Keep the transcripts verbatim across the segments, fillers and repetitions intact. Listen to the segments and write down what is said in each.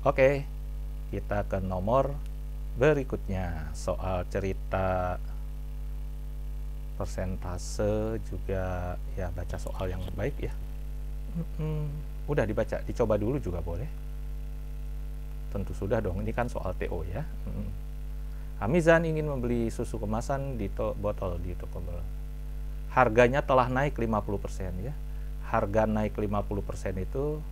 Oke, kita ke nomor berikutnya. Soal cerita persentase juga ya, baca soal yang baik ya. Hmm, udah dibaca, dicoba dulu juga boleh. Tentu sudah dong, ini kan soal T O ya. Hmm. Hamizan ingin membeli susu kemasan di to botol di toko. Harganya telah naik lima puluh persen ya. Harga naik lima puluh persen itu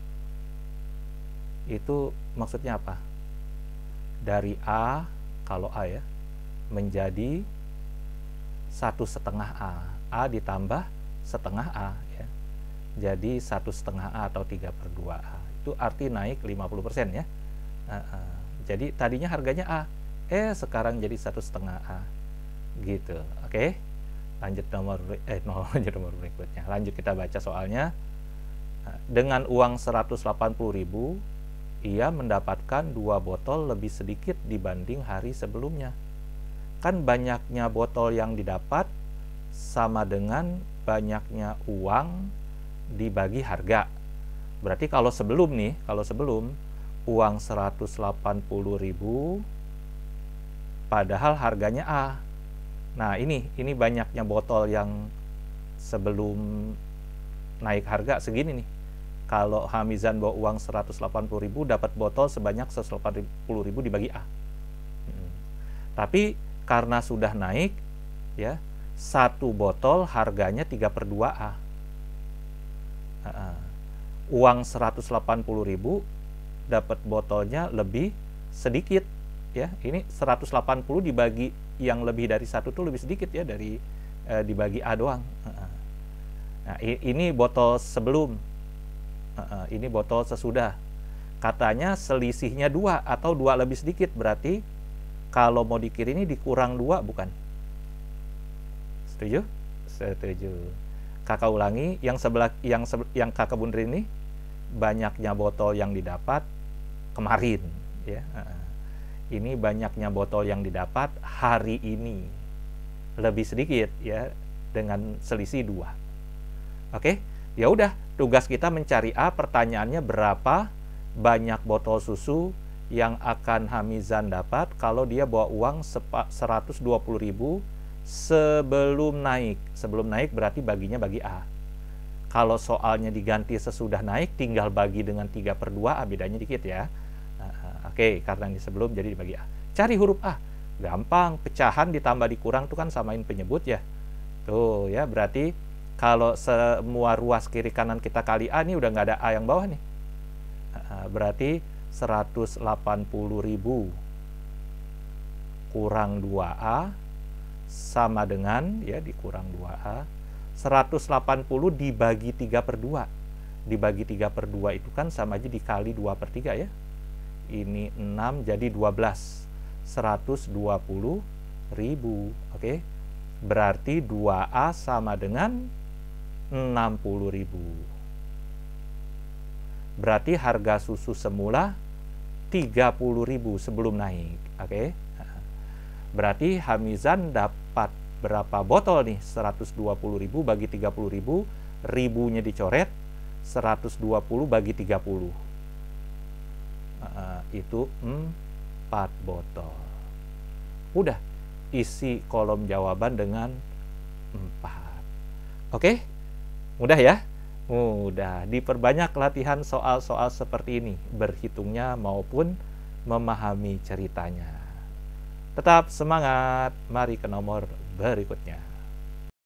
itu maksudnya apa? Dari A, kalau A ya, menjadi satu setengah A. A ditambah setengah A ya. Jadi satu setengah A atau tiga per dua A. Itu arti naik lima puluh persen ya. Uh, uh. Jadi tadinya harganya A, eh sekarang jadi satu setengah A gitu. Oke, okay? lanjut nomor eh no, lanjut nomor berikutnya. Lanjut kita baca soalnya. Dengan uang seratus delapan puluh ribu, ia mendapatkan dua botol lebih sedikit dibanding hari sebelumnya. Kan banyaknya botol yang didapat sama dengan banyaknya uang dibagi harga. Berarti kalau sebelum nih, kalau sebelum uang seratus delapan puluh ribu padahal harganya A. Nah, ini ini banyaknya botol yang sebelum naik harga segini nih. Kalau Hamizan bawa uang seratus delapan puluh ribu, dapat botol sebanyak seratus delapan puluh ribu dibagi A. Hmm. Tapi karena sudah naik ya, satu botol harganya tiga per dua A. Uh, uang seratus delapan puluh ribu dapat botolnya lebih sedikit ya. Ini seratus delapan puluh dibagi yang lebih dari satu tuh lebih sedikit ya, dari uh, dibagi A doang. Uh, nah, ini botol sebelum, uh, ini botol sesudah. Katanya selisihnya dua atau dua lebih sedikit, berarti kalau mau dikira ini dikurang dua bukan? Setuju? Setuju. Kakak ulangi, yang sebelah yang sebelah, yang kakak bundar ini banyaknya botol yang didapat kemarin ya. Ini banyaknya botol yang didapat hari ini lebih sedikit ya, dengan selisih dua. Oke, ya udah, tugas kita mencari A. Pertanyaannya, berapa banyak botol susu yang akan Hamizan dapat kalau dia bawa uang seratus dua puluh ribu sebelum naik. Sebelum naik berarti baginya bagi A. Kalau soalnya diganti sesudah naik, tinggal bagi dengan tiga per dua A, bedanya dikit ya. Nah, oke, okay, karena ini sebelum jadi dibagi A. Cari huruf A. Gampang, pecahan ditambah dikurang itu kan samain penyebut ya. Tuh ya, berarti kalau semua ruas kiri kanan kita kali A, nih udah nggak ada A yang bawah nih. Nah, berarti seratus delapan puluh ribu kurang dua A sama dengan ya, dikurang dua A. seratus delapan puluh dibagi tiga per dua. Dibagi tiga per dua itu kan sama aja dikali dua per tiga ya. Ini enam jadi dua belas. seratus dua puluh ribu. Oke. Berarti dua A sama dengan enam puluh ribu. Berarti harga susu semula tiga puluh ribu sebelum naik. Oke. Berarti Hamizan dapat berapa botol nih? seratus dua puluh ribu bagi tiga puluh ribu, ribunya dicoret, seratus dua puluh bagi tiga puluh. Uh, itu empat botol. Udah, isi kolom jawaban dengan empat. Oke? Mudah ya? Mudah. Diperbanyak latihan soal-soal seperti ini, berhitungnya maupun memahami ceritanya. Tetap semangat, mari ke nomor berikutnya.